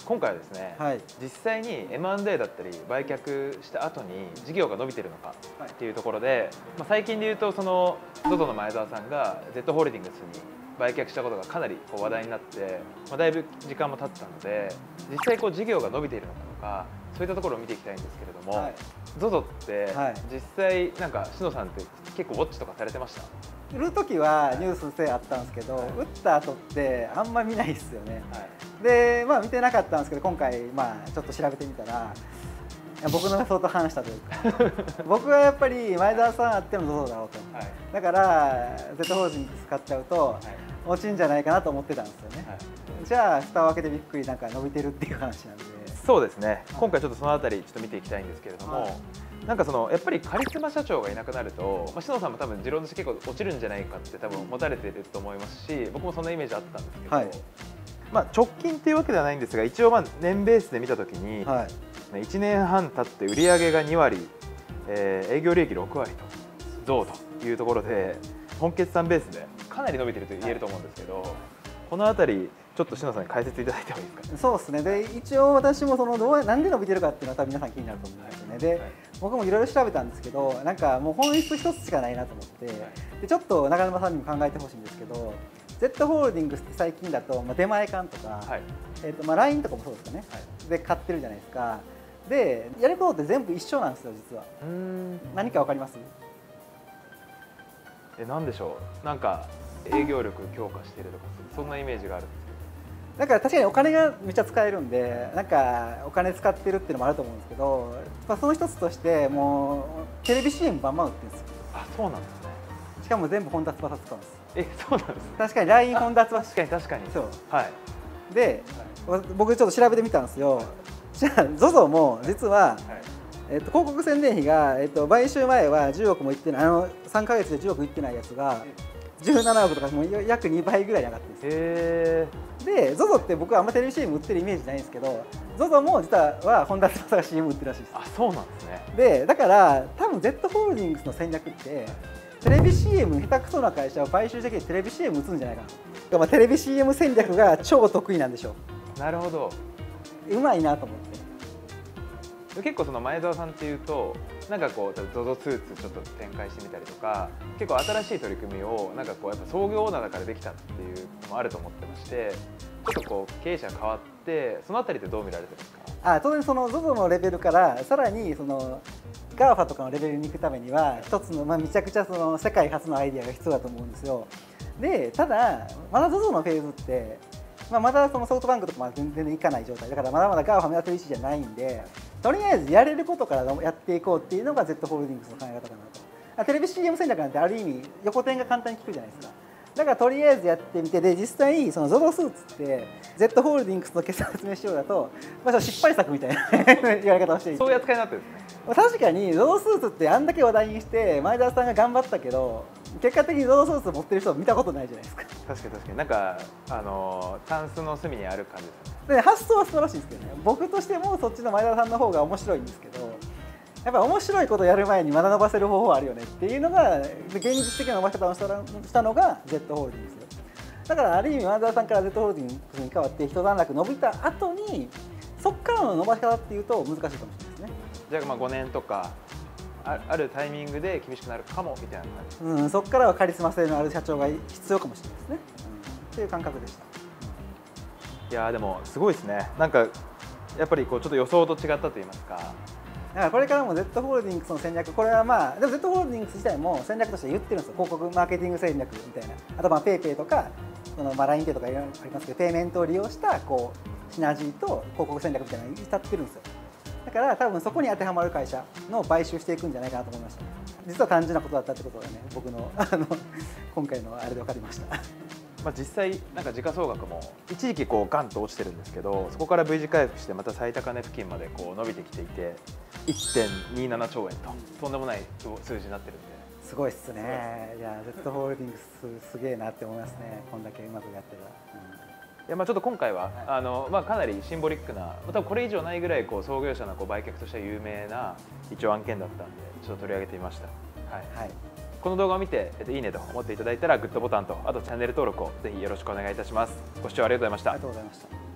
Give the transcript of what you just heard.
今回はですね、 はい、 実際に M&A だったり売却した後に事業が伸びてるのかっていうところで、最近で言うとその ZOZO の前澤さんが Z ホールディングスに売却したことがかなり話題になって、だいぶ時間も経ったので、実際事業が伸びているのかとか、そういったところを見ていきたいんですけれども、ZOZO って実際なんか篠さんって結構ウォッチとかされてました？ 売る時はニュース性あったんですけど、売った後ってあんま見ないですよね。で見てなかったんですけど、今回ちょっと調べてみたら僕の予想と反したというか僕はやっぱり前澤さんあっての ZOZO だろうと、だから Z ホールディングス使っちゃうと落ちんじゃないかなと思ってたんですよね。じゃあ蓋を開けてびっくりなんか伸びてるっていう話なんで。 そうですね、今回ちょっとそのあたりちょっと見ていきたいんですけれども、なんかやっぱりカリスマ社長がいなくなると、篠さんも多分持論として結構落ちるんじゃないかって多分持たれてると思いますし、僕もそんなイメージあったんですけど、直近っていうわけではないんですが、一応年ベースで見たときに、1年半経って売上が2割、営業利益6割と増というところで、本決算ベースでかなり伸びてると言えると思うんですけど、このあたりちょっと篠さんに解説いただいてもいいですか？ そうですね。で一応私もなんで伸びてるかっていうのは多分皆さん気になると思うんですよね。で、僕もいろいろ調べたんですけど、なんかもう本質一つしかないなと思って、でちょっと中沼さんにも考えてほしいんですけど、Z ホールディングスって最近だと出前館とか、LINE とかもそうですかね、で買ってるじゃないですか。でやることって全部一緒なんですよ実は。何かわかります？ なんでしょう。なんか営業力強化してるとかそんなイメージがあるんですけど。 だから確かにお金がめっちゃ使えるんで、なんかお金使ってるっていうのもあると思うんですけど、その一つとしてもうテレビ CM バンバン売ってるんですよ。 あ、そうなんですね。 しかも全部本田翼使うんです。 そうなんですね。 確かに LINE 本田翼。 確かに。 そう。 はい。 で、僕ちょっと調べてみたんですよ。じゃあ ZOZO も実は、広告宣伝費が、買収前は10億もいってない、3ヶ月で10億いってないやつが17億とかもう約2倍ぐらいに上がってるんですよ。で ZOZO って僕はあんまテレビ CM 売ってるイメージないんですけど、 ZOZO も実は本田翼が CM 売ってるらしいです。 あ、そうなんですね。 でだから多分 Z ホールディングスの戦略ってテレビ CM 下手くそな会社を買収してきてテレビ CM 打つんじゃないかな。テレビ CM 戦略が超得意なんでしょう。 なるほど。 うまいなと思って。 結構その前澤さんっていうと、なんかZOZOスーツちょっと展開してみたりとか、結構新しい取り組みをなんかやっぱ創業オーナーだからできたっていうのもあると思ってまして、ちょっと経営者が変わってそのあたりってどう見られてますか？ 当然その ZOZO のレベルからさらにそのGAFA とかのレベルに行くためには一つのめちゃくちゃその世界初のアイデアが必要だと思うんですよ。でただまだ ZOZO のフェーズってまだそのソフトバンクとか全然いかない状態だから、まだまだ GAFA 目立つ位置じゃないんで、とりあえずやれることからやっていこうっていうのが Z ホールディングスの考え方かなと。テレビ CM 戦略なんてある意味横転が簡単に効くじゃないですか。だからとりあえずやってみて、で実際その ZOZO スーツって Z ホールディングスの決算説明しようだと、失敗作みたいな言われ方をしていて、 そういう扱いになってるんですね。 確かに ZOZO スーツってあんだけ話題にして前澤さんが頑張ったけど、結果的に ZOZO スーツ持ってる人を見たことないじゃないですか。 確かになんかタンスの隅にある感じですね。 で発想は素晴らしいですけどね。僕としてもそっちの前澤さんの方が面白いんですけど、やっぱ面白いことをやる前にまだ伸ばせる方法あるよねっていうのが現実的な伸ばし方をしたのが Z ホールディングスよ。だからある意味前澤さんから Z ホールディングスに変わって一段落伸びた後にそっからの伸ばし方っていうと難しいかもしれないですね。 じゃあ5年とかあるタイミングで厳しくなるかもみたいな感じ。 そこからはカリスマ性のある社長が必要かもしれないですね。っていう感覚でした。 いやでもすごいですね。なんかやっぱりちょっと予想と違ったと言いますか。 だからこれからも Z ホールディングスの戦略、これはでも Z ホールディングス自体も戦略として言ってるんですよ。広告マーケティング戦略みたいな。あとPayPayとかLINE Pay とかいろいろありますけど、ペイメントを利用したシナジーと広告戦略みたいなのに至ってるんですよ。だから多分そこに当てはまる会社の買収していくんじゃないかなと思いました。実は単純なことだったってことがね、僕の今回のあれで分かりました。 実際なんか時価総額も一時期ガンと落ちてるんですけど、そこから V 字回復してまた最高値付近まで伸びてきていて 1.27 兆円ととんでもない数字になってるんで、 すごいっすね。いや Z ホールディングスすげえなって思いますね。こんだけうまくやってる。 いやちょっと今回はかなりシンボリックな、多分これ以上ないぐらい創業者の売却としては有名な一応案件だったんでちょっと取り上げてみました。はい、この動画を見ていいねと思っていただいたらグッドボタンと、あとチャンネル登録をぜひよろしくお願いいたします。ご視聴ありがとうございました。 ありがとうございました。